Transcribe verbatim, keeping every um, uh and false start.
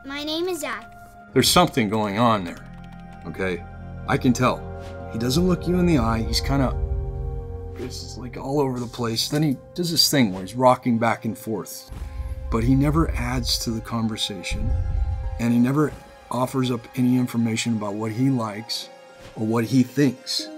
My name is Zack. There's something going on there, okay? I can tell. He doesn't look you in the eye. He's kind of, it's like all over the place. Then he does this thing where he's rocking back and forth, but he never adds to the conversation, and he never offers up any information about what he likes or what he thinks.